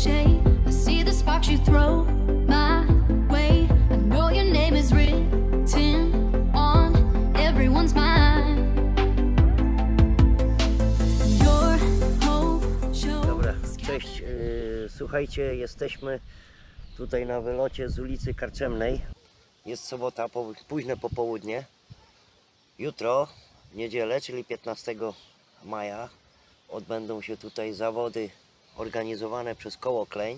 ricochet. I see the sparks you throw my way. I know your name is written on everyone's mind. Your hope shows. Dobra, cześć. Słuchajcie, jesteśmy tutaj na wylocie z ulicy Karczemnej. Jest sobota, późne popołudnie. Jutro, w niedzielę, czyli 15 maja, odbędą się tutaj zawody organizowane przez Koło Kleń.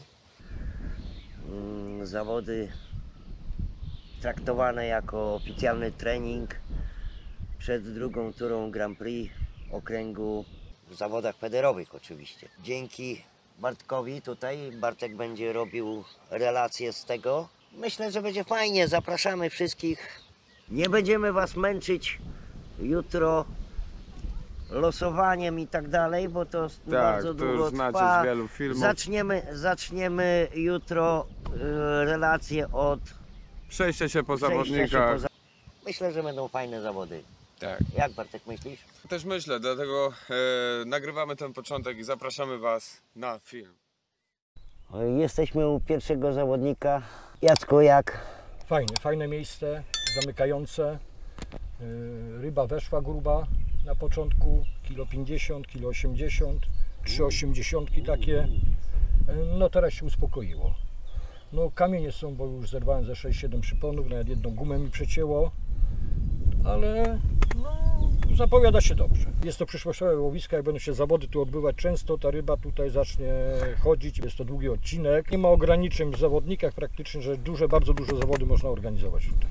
Zawody traktowane jako oficjalny trening przed drugą turą Grand Prix okręgu w zawodach federowych oczywiście. Dzięki Bartkowi tutaj, Bartek będzie robił relacje z tego. Myślę, że będzie fajnie, zapraszamy wszystkich. Nie będziemy was męczyć jutro losowaniem i tak dalej, bo to bardzo długo trwa. Z wielu filmów. Zaczniemy jutro relacje od przejścia się po zawodnikach. Myślę, że będą fajne zawody. Tak. Jak, Bartek, myślisz? Też myślę, dlatego nagrywamy ten początek i zapraszamy was na film. Jesteśmy u pierwszego zawodnika. Jacku, jak? Fajne miejsce, zamykające. Ryba weszła gruba na początku, kilo 50, kilo 80, 3,80 takie. No teraz się uspokoiło. No kamienie są, bo już zerwałem ze 6-7 przyponów, nawet jedną gumę mi przecięło, ale no, zapowiada się dobrze. Jest to przyszłościowe łowisko, jak będą się zawody tu odbywać często, ta ryba tutaj zacznie chodzić, jest to długi odcinek. Nie ma ograniczeń w zawodnikach praktycznie, że bardzo duże zawody można organizować tutaj.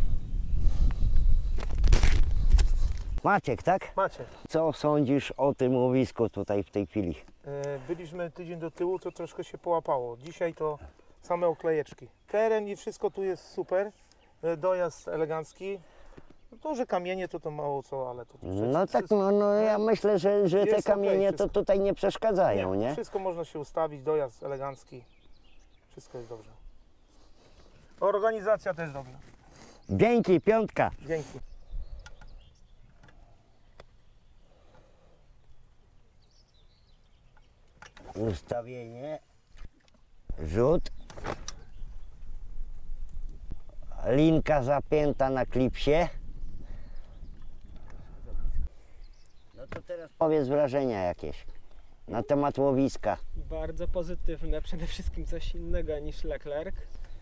Maciek, tak? Maciek. Co sądzisz o tym łowisku tutaj w tej chwili? Byliśmy tydzień do tyłu, to troszkę się połapało. Dzisiaj to same oklejeczki. Teren i wszystko tu jest super. Dojazd elegancki. Duże kamienie to mało co, ale to no tak, no ja myślę, że te kamienie to tutaj nie przeszkadzają, nie? Wszystko można się ustawić, dojazd elegancki. Wszystko jest dobrze. Organizacja też dobrze. Dzięki, piątka. Dzięki. Ustawienie, rzut, linka zapięta na klipsie. No to teraz powiedz wrażenia jakieś na temat łowiska. Bardzo pozytywne, przede wszystkim coś innego niż Leclerc.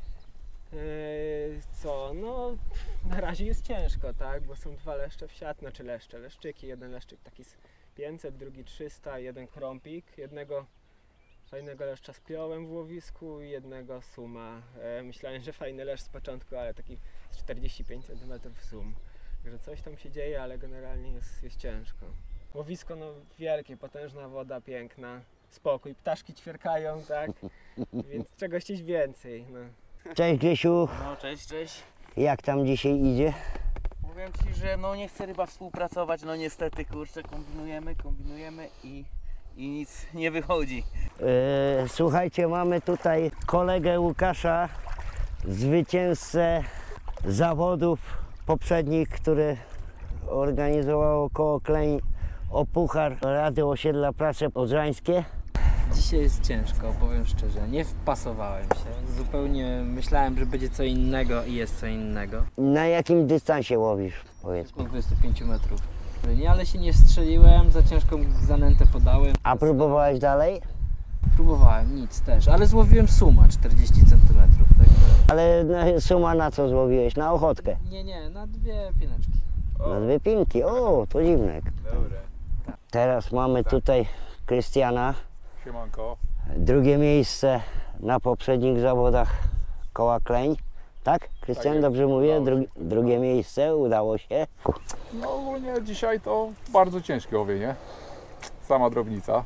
No na razie jest ciężko, tak, bo są dwa leszcze w siat, znaczy leszczyki, jeden leszczyk taki z 500, drugi 300, jeden krąpik, jednego fajnego leszcza spiąłem w łowisku i jednego suma. Myślałem, że fajny leszcz z początku, ale taki z 45 cm sum. Także coś tam się dzieje, ale generalnie jest ciężko. Łowisko no wielkie, potężna woda, piękna, spokój, ptaszki ćwierkają, tak? Więc czegoś gdzieś więcej. No. Cześć Grzesiu. No cześć. Jak tam dzisiaj idzie? Powiem ci, że no nie chce ryba współpracować, no niestety kurczę, kombinujemy i nic nie wychodzi. Słuchajcie, mamy tutaj kolegę Łukasza, zwycięzcę zawodów poprzednich, które organizowało Koło Kleń o Puchar Rady Osiedla Prace Odrzańskie. Dzisiaj jest ciężko, powiem szczerze, nie wpasowałem się, zupełnie myślałem, że będzie co innego i jest co innego. Na jakim dystansie łowisz, powiedz mi? 25 metrów. Nie, ale się nie strzeliłem, za ciężką zanętę podałem. A próbowałeś dalej? Próbowałem, nic też, ale złowiłem suma 40 cm. Tak? Ale suma na co złowiłeś? Na ochotkę? Nie, na dwie pineczki. Na dwie pinki, o, to dziwne. Dobre. Teraz mamy tutaj Krystiana. Siemanko. Drugie miejsce na poprzednich zawodach Koła Kleń. Tak? Krystian, Tak dobrze mówię? Drugie miejsce, udało się. No ogólnie dzisiaj to bardzo ciężkie łowienie. Sama drobnica.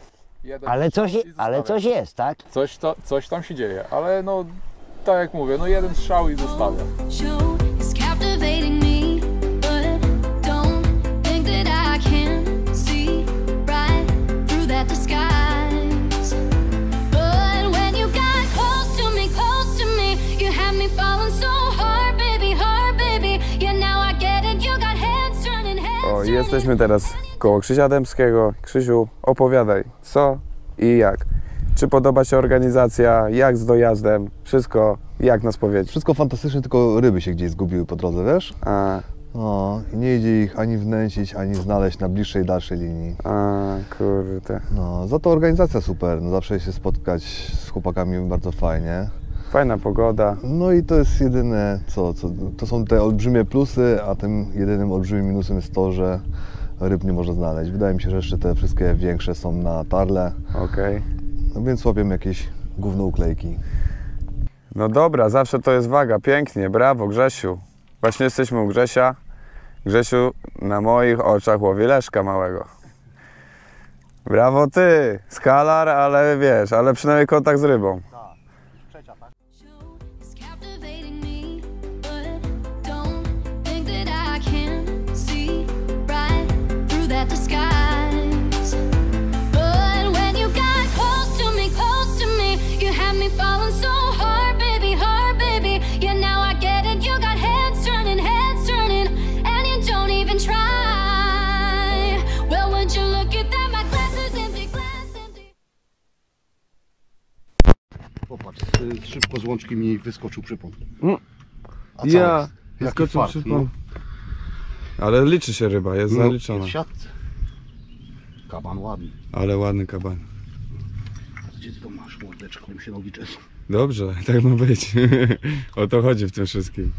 Ale coś jest, tak? Coś tam się dzieje, ale no tak jak mówię, no jeden strzał i zostawia. Jesteśmy teraz koło Krzysia Dębskiego. Krzysiu, opowiadaj co i jak. Czy podoba się organizacja? Jak z dojazdem? Wszystko jak na spowiedzi? Wszystko fantastycznie, tylko ryby się gdzieś zgubiły po drodze, wiesz? A, No, i nie idzie ich ani wnęcić, ani znaleźć na bliższej, dalszej linii. kurde. No, za to organizacja super, no zawsze się spotkać z chłopakami bardzo fajnie. Fajna pogoda. No i to jest jedyne, to są te olbrzymie plusy, a tym jedynym olbrzymim minusem jest to, że ryb nie można znaleźć. Wydaje mi się, że jeszcze te wszystkie większe są na tarle. Okej. No więc łapiemy jakieś gówno uklejki. No dobra, zawsze to jest waga. Pięknie, brawo Grzesiu. Właśnie jesteśmy u Grzesia. Grzesiu na moich oczach łowi leszka małego. Brawo ty! Skalar, ale wiesz, ale przynajmniej kontakt z rybą. It's captivating me, but don't think that I can see right through that disguise. But when you got close to me, you had me falling so hard, baby, yeah, now I get it. You got heads turning, and you don't even try. Well, would you look at that? My glass is empty, glass empty. Popatrz, szybko z łączki mi wyskoczył przypon. A Ja jaki wyskoczył fart, przypon. Ale liczy się ryba, jest zaliczona. Jest w siatce. Kaban ładny. Ale ładny kaban. Gdzie ty to masz, mordeczko? Mi się nogi czesą. Dobrze, tak ma być. O to chodzi w tym wszystkim.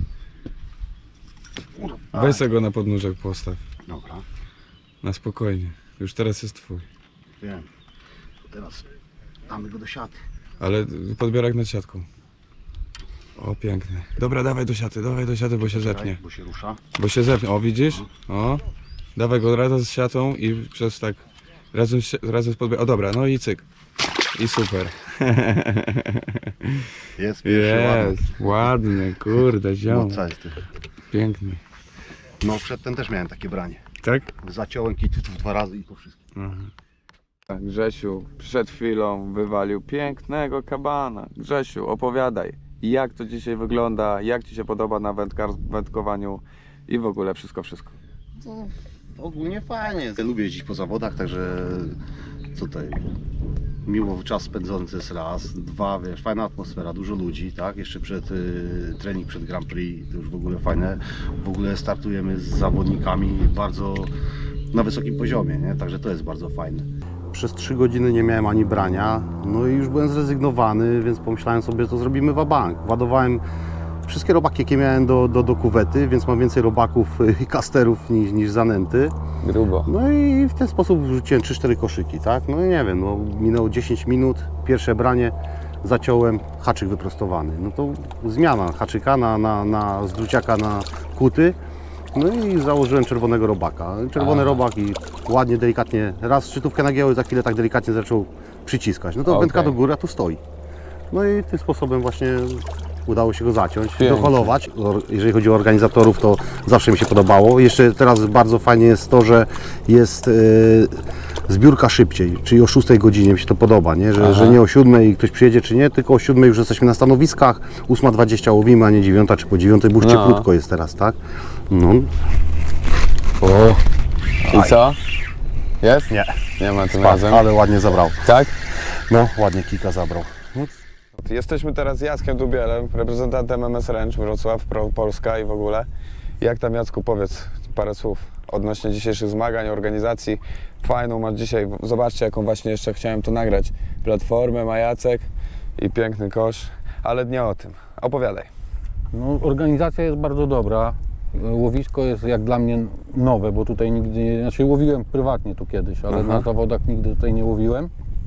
Weź sobie go na podnóżek postaw. Dobra, Na spokojnie. Już teraz jest twój. wiem. Teraz damy go do siaty. Ale podbierak nad siatką. O, piękny. Dobra, dawaj do siaty, bo się zepnie. Bo się rusza. Bo się zepnie, o widzisz? O, dawaj go razem z siatą i przez tak, razem z podbierak. O dobra, no i cyk. I super. Jest pierwszy, Jest, ładny, kurde, ziom. No, jest ty. Piękny. No przedtem też miałem takie branie. Tak? Zaciąłem kitów 2 razy i po wszystkim. Tak, Grzesiu przed chwilą wywalił pięknego kabana. Grzesiu, opowiadaj, jak to dzisiaj wygląda, jak ci się podoba na wędkowaniu i w ogóle wszystko. To ogólnie fajnie. Lubię jeździć po zawodach, także tutaj miło czas spędzony jest raz, 2, wiesz, fajna atmosfera, dużo ludzi, tak? Jeszcze trening przed Grand Prix, to już w ogóle fajne. W ogóle startujemy z zawodnikami bardzo na wysokim poziomie, nie? Także to jest bardzo fajne. Przez 3 godziny nie miałem ani brania, no i już byłem zrezygnowany, więc pomyślałem sobie, to zrobimy wabank. Ładowałem wszystkie robaki, jakie miałem do kuwety, więc mam więcej robaków i kasterów niż zanęty. Grubo. No i w ten sposób wrzuciłem 3-4 koszyki, tak? No i nie wiem, no, minęło 10 minut, pierwsze branie, zaciąłem, haczyk wyprostowany. No to zmiana haczyka z druciaka na kuty. No i założyłem czerwonego robaka. Czerwony robak i ładnie, delikatnie, raz szczytówkę nagięły, za chwilę tak delikatnie zaczął przyciskać. No to wędka do góry, a tu stoi. No i tym sposobem właśnie udało się go zaciąć, doholować. Jeżeli chodzi o organizatorów, to zawsze mi się podobało. Jeszcze teraz bardzo fajnie jest to, że jest zbiórka szybciej, czyli o 6 godzinie mi się to podoba, nie? Że nie o 7 ktoś przyjedzie czy nie, tylko o 7 już jesteśmy na stanowiskach, 8:20 łowimy, a nie 9 czy po 9, bo już cieplutko jest teraz, tak? No. O. I co? Jest? Nie. Nie ma tym razem. Ale ładnie zabrał. Tak? No, ładnie kika zabrał. Jesteśmy teraz z Jackiem Dubielem, reprezentantem MS Ranch Wrocław, Polska i w ogóle. Jak tam, Jacku, powiedz parę słów odnośnie dzisiejszych zmagań, organizacji. Fajną masz dzisiaj, zobaczcie jaką właśnie jeszcze chciałem tu nagrać. Platformę ma Jacek i piękny kosz, ale nie o tym. Opowiadaj. No, organizacja jest bardzo dobra. Łowisko jest jak dla mnie nowe, bo tutaj nigdy nie... Znaczy łowiłem prywatnie tu kiedyś, ale na zawodach nigdy tutaj nie łowiłem.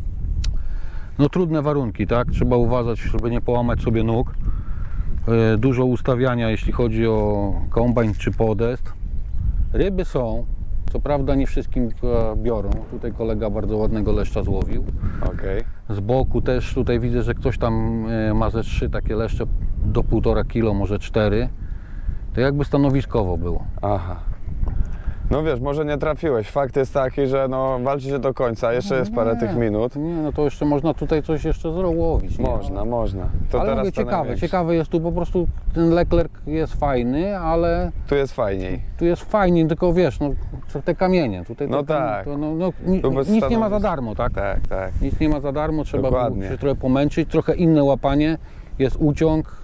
No trudne warunki, tak? Trzeba uważać, żeby nie połamać sobie nóg. Dużo ustawiania, jeśli chodzi o kombajn czy podest. Ryby są, co prawda nie wszystkim biorą. Tutaj kolega bardzo ładnego leszcza złowił. Z boku też tutaj widzę, że ktoś tam ma ze 3 takie leszcze do 1,5 kg, może 4. To jakby stanowiskowo było. No wiesz, może nie trafiłeś. Fakt jest taki, że no, walczy się do końca, jeszcze jest parę tych minut. Nie, no to jeszcze można tutaj coś jeszcze łowić. Można. To ale teraz mówię, to ciekawe jest tu po prostu, ten Leclerc jest fajny, ale... Tu jest fajniej. Tu jest fajniej, tylko wiesz, no te kamienie. Tutaj no tak. To, nic nie ma za darmo, tak? Tak. Nic nie ma za darmo, trzeba Dokładnie. się trochę pomęczyć, trochę inne łapanie, jest uciąg,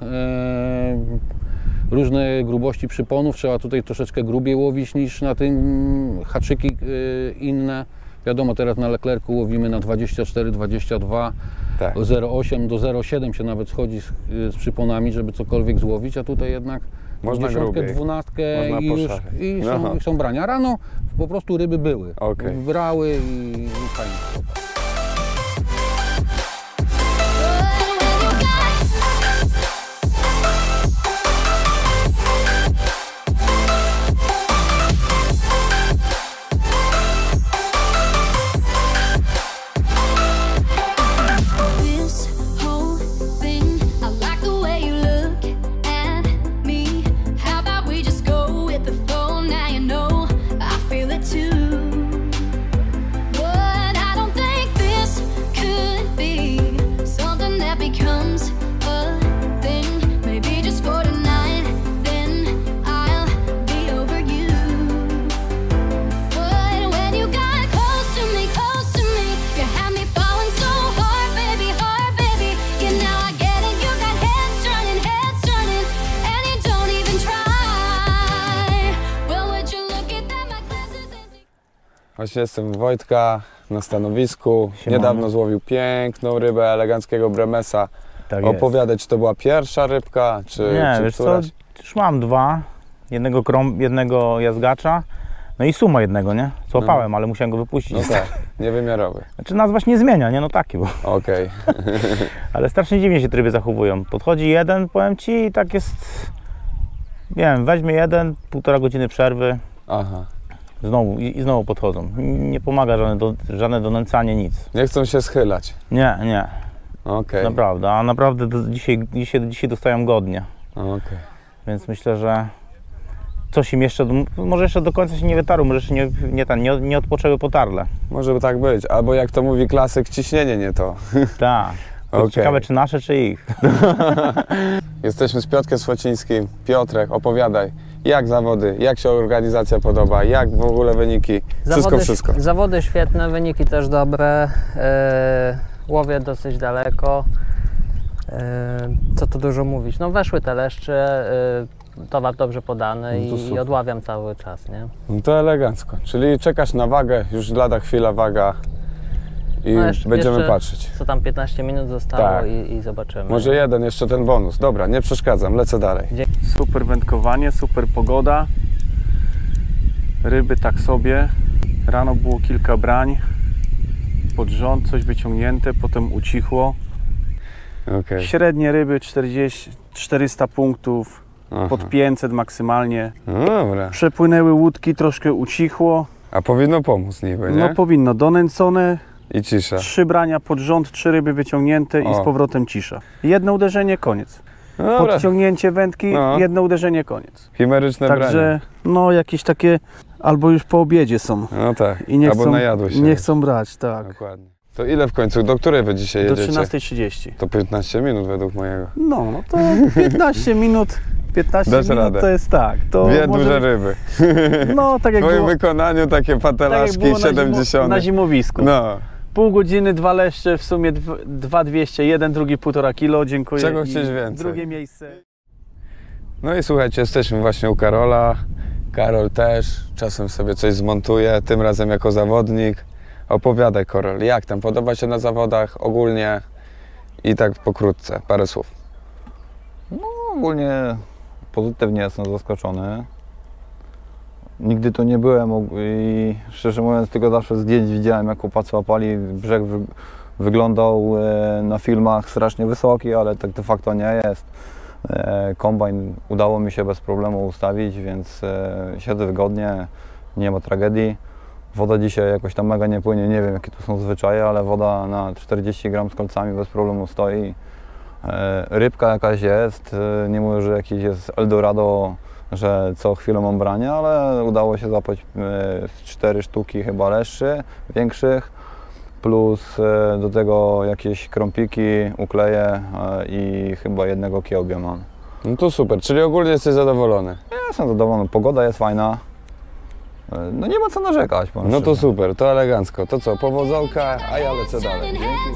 różne grubości przyponów, trzeba tutaj troszeczkę grubiej łowić niż na tym, haczyki inne. Wiadomo, teraz na Leclercu łowimy na 24, 22, tak. 0,8 do 0,7 się nawet schodzi z przyponami, żeby cokolwiek złowić, a tutaj jednak można 10, grubiej. 12 Można i są brania. Rano po prostu ryby były, brały i fajnie. Właśnie jestem Wojtka na stanowisku. Niedawno złowił piękną rybę eleganckiego bremesa. Tak Opowiadać, czy to była pierwsza rybka, czy nie, czy wiesz któraś? co, już mam dwa. Jednego jazgacza, no i suma jednego, nie? Złapałem, ale musiałem go wypuścić. No tak, niewymiarowy. Znaczy nazwa się nie zmienia, nie? No taki był. Okej. Ale strasznie dziwnie się te ryby zachowują. Podchodzi jeden, powiem ci, i tak jest... Nie wiem, weźmie jeden, 1,5 godziny przerwy. Aha. Znowu podchodzą. Nie pomaga żadne donęcanie, nic. Nie chcą się schylać. Nie. Okej. Naprawdę, a naprawdę dzisiaj dostają godnie. Okej. Więc myślę, że coś im jeszcze, może jeszcze do końca się nie wytarł, może jeszcze nie odpoczęły po tarle. Może by tak być, albo jak to mówi klasyk, ciśnienie nie to. Tak. Okay. Ciekawe, czy nasze, czy ich. Jesteśmy z Piotrkiem Słocińskim. Piotrek, opowiadaj, jak zawody, jak się organizacja podoba, jak w ogóle wyniki, wszystko. Zawody świetne, wyniki też dobre, łowię dosyć daleko, co tu dużo mówić, no weszły te leszcze, towar dobrze podany i odławiam cały czas, nie? No to elegancko, czyli czekasz na wagę, już lada chwila waga i będziemy patrzeć. Co tam 15 minut zostało tak. i zobaczymy. Może jeden, jeszcze ten bonus. Dobra, nie przeszkadzam, lecę dalej. Super wędkowanie, super pogoda. Ryby tak sobie. Rano było kilka brań. Pod rząd coś wyciągnięte, potem ucichło. Okay. Średnie ryby 400 punktów, pod 500 maksymalnie. No dobra. Przepłynęły łódki, troszkę ucichło. A powinno pomóc niby, nie? No powinno, donęcone. I cisza. 3 brania pod rząd, 3 ryby wyciągnięte i z powrotem cisza. Jedno uderzenie, koniec. No podciągnięcie wędki, jedno uderzenie, koniec. Chimeryczne branie. Także no jakieś takie, albo już po obiedzie są. No tak, i nie albo najadły się. Nie chcą brać, tak. Dokładnie. To ile w końcu, do której wy dzisiaj jedziecie? Do 13:30. To 15 minut według mojego. No to 15 minut. 15 minut to jest tak. To dwie duże ryby. No tak jak w twoim wykonaniu takie patelaszki tak 70. Na zimowisku. No. Pół godziny, 2 leszcze, w sumie 2200, jeden, drugi 1,5 kilo, dziękuję. Czego chcieć więcej? Drugie miejsce. No i słuchajcie, jesteśmy właśnie u Karola. Karol też czasem sobie coś zmontuje, tym razem jako zawodnik. Opowiadaj, Karol, jak tam? Podoba się na zawodach ogólnie i tak pokrótce, parę słów. No ogólnie pozytywnie jestem zaskoczony. Nigdy tu nie byłem i szczerze mówiąc tylko zawsze zdjęć widziałem, jak chłopacy łapali. Brzeg wyglądał na filmach strasznie wysoki, ale tak de facto nie jest. Kombajn udało mi się bez problemu ustawić, więc siedzę wygodnie, nie ma tragedii. Woda dzisiaj jakoś tam mega nie płynie, nie wiem jakie tu są zwyczaje, ale woda na 40 gram z kolcami bez problemu stoi. Rybka jakaś jest, nie mówię, że jakiś jest Eldorado że co chwilę mam branie, ale udało się złapać 4 sztuki chyba leszczy większych, plus do tego jakieś krąpiki, ukleje i chyba jednego kiełbia mam. No to super, czyli ogólnie jesteś zadowolony? Ja jestem zadowolony, pogoda jest fajna, no nie ma co narzekać. No to super, to elegancko. To co, powodzonka, a ja lecę dalej.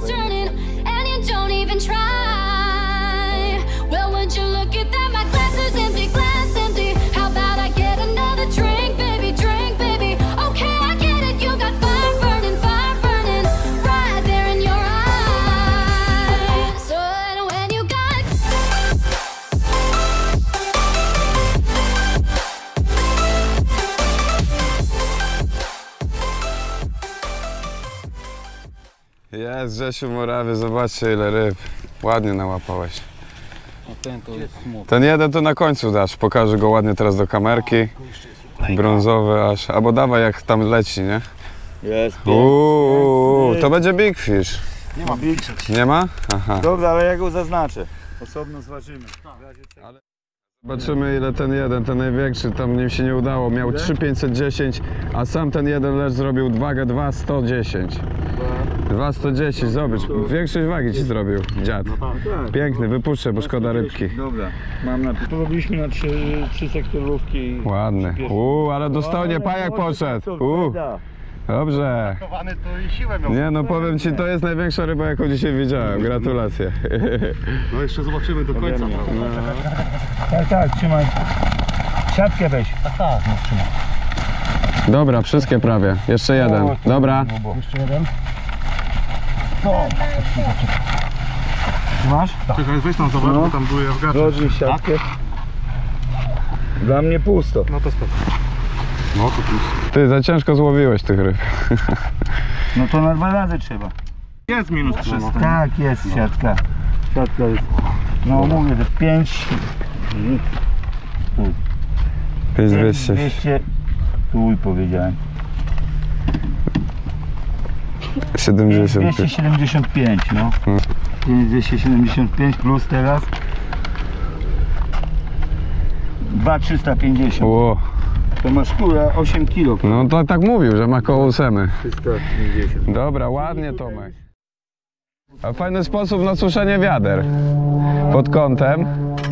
Jest Grzesiu Morawy, zobaczcie ile ryb. Ładnie nałapałeś. Ten to jest smutny. Ten jeden to na końcu dasz, pokażę go ładnie teraz do kamerki. Brązowy aż, albo dawaj jak tam leci, nie? Jest. To będzie Big Fish. Nie ma Big Fish. Nie ma? Aha. Dobra, ale ja go zaznaczę. Osobno zważymy. Zobaczymy ile ten jeden, ten największy, tam nim się nie udało, miał 3,510, a sam ten jeden lecz zrobił wagę 2,110. 2,110, zobacz, większość wagi ci zrobił dziad. Piękny, wypuszczę, bo szkoda rybki. Dobra, mam na to robiliśmy na 3 sektorówki. Ładny, ale dostojnie pajak poszedł. Dobrze. Nie no, powiem ci, to jest największa ryba, jaką dzisiaj widziałem. Gratulacje. No jeszcze zobaczymy do końca. Tak, trzymaj. Siatkę weź. Aha, no trzymaj. Dobra, wszystkie prawie. Jeszcze jeden. Dobra. Jeszcze jeden. No. Masz? Czekaj, weź tam zobacz, bo tam były jawgacze. Rodzi siatkę. Dla mnie pusto. No to spoko. No to pusto. Ty, za ciężko złowiłeś tych ryb. No to na 2 razy trzeba. Jest minus 300. Tak, jest siatka. Siatka jest. No mówię, że 5. 5200. 200. Tu powiedziałem. 75. 275, no. 275 plus teraz 2,350. Ło. To masz kurę 8 kg. No to tak mówił, że ma koło 8. 350. Dobra, ładnie Tomek. A fajny sposób na suszenie wiader. Pod kątem.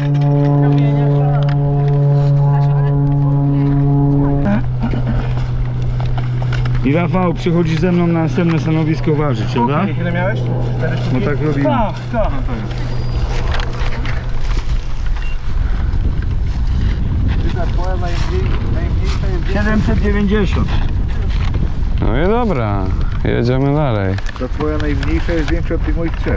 I Rafał przychodzi ze mną na następne stanowisko ważyć, prawda? Ile miałeś? 4 sztuki? No tak robimy. Tak. Twoja najmniejsza jest 790. No i dobra, jedziemy dalej. Ta twoja najmniejsza jest większa od tych moich 3.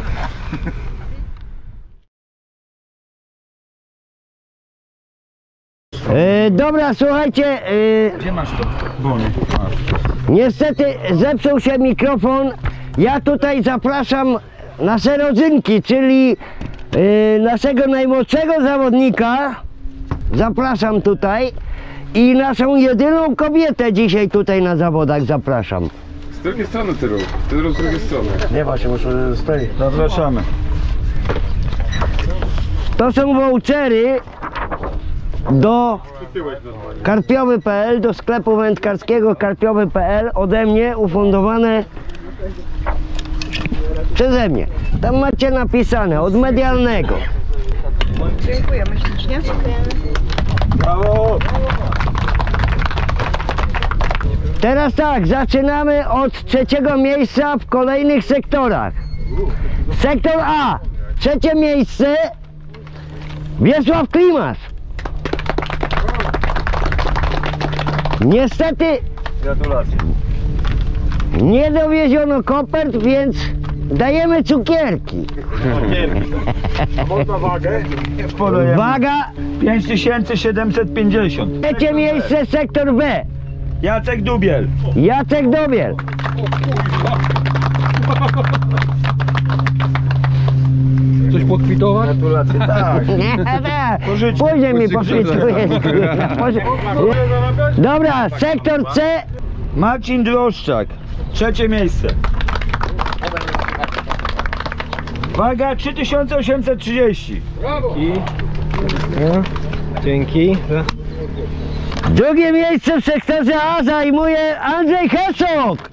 Dobra, słuchajcie, Gdzie masz to? Bony. niestety zepsuł się mikrofon. Ja tutaj zapraszam nasze rodzynki, czyli naszego najmłodszego zawodnika. Zapraszam tutaj i naszą jedyną kobietę dzisiaj tutaj na zawodach zapraszam. Z drugiej strony ty rób, z drugiej strony. Nie właśnie, muszę z tej. Zapraszamy. To są vouchery do karpiowy.pl, do sklepu wędkarskiego karpiowy.pl, ode mnie ufundowane przeze mnie. Tam macie napisane od medialnego. Dziękujemy ślicznie. Brawo! Teraz tak, zaczynamy od 3. miejsca w kolejnych sektorach. Sektor A, 3. miejsce, Wiesław Klimas. Niestety Gratulacje. nie dowieziono kopert, więc dajemy cukierki. A można wagę? Waga 5750. 3. miejsce, sektor B. Jacek Dubiel. Jacek Dobiel. Coś pokwitować? Gratulacje, tak. Później mi pokwituje. Dobra, sektor C. Marcin Droszczak. 3. miejsce. Waga 3830. Brawo. I Dzięki. Drugie miejsce w sektorze A zajmuje Andrzej Hesok.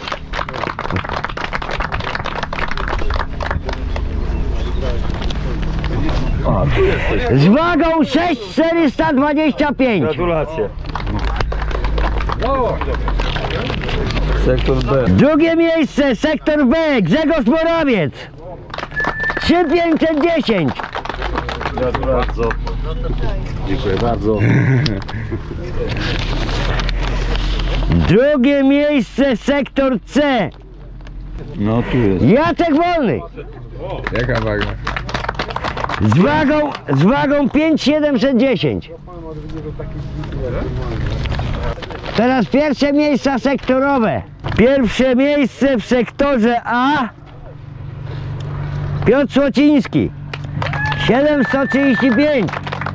Z wagą 6,425. Gratulacje. Sektor B. Drugie miejsce, sektor B, Grzegorz Morawiec. 3,510. Bardzo. Dziękuję bardzo. Drugie miejsce, sektor C. No tu jest. Jacek Wolny. Jaka waga? Z wagą 5,710. Teraz pierwsze miejsca sektorowe. Pierwsze miejsce w sektorze A Piotr Słociński 735.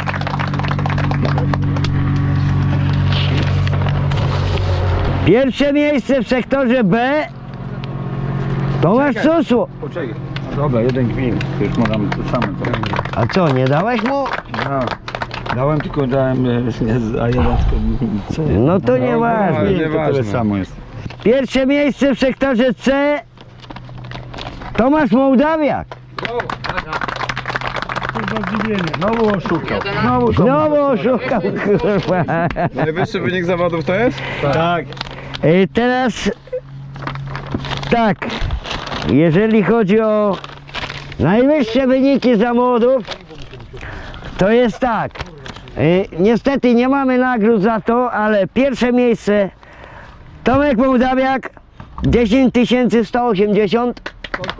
Pierwsze miejsce w sektorze B Tomasz Susło. Poczekaj. No dobra, jeden gwin. To już mam to samo. A co, nie dałeś mu? No. Dałem, tylko dałem, a jeden tylko... No to nieważne. To tyle samo jest. Pierwsze miejsce w sektorze C Tomasz Mołdawiak. Znowu oszukał. Znowu oszukał, kurwa. Najwyższy wynik zawodów to jest? Tak. Teraz tak, jeżeli chodzi o najwyższe wyniki zawodów, to jest tak. Niestety nie mamy nagród za to, ale pierwsze miejsce Tomek Mołdawiak 10 180.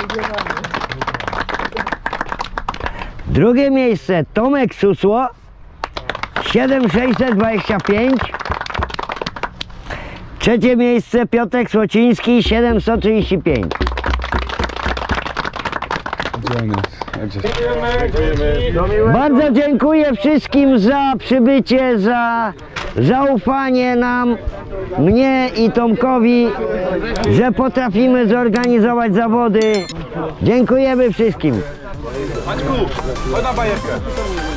Drugie miejsce Tomek Susło 7625. Trzecie miejsce Piotrek Słociński 735. Bardzo dziękuję wszystkim za przybycie, za zaufanie nam, mnie i Tomkowi, że potrafimy zorganizować zawody. Dziękujemy wszystkim. Maćku, chodź na bajerkę.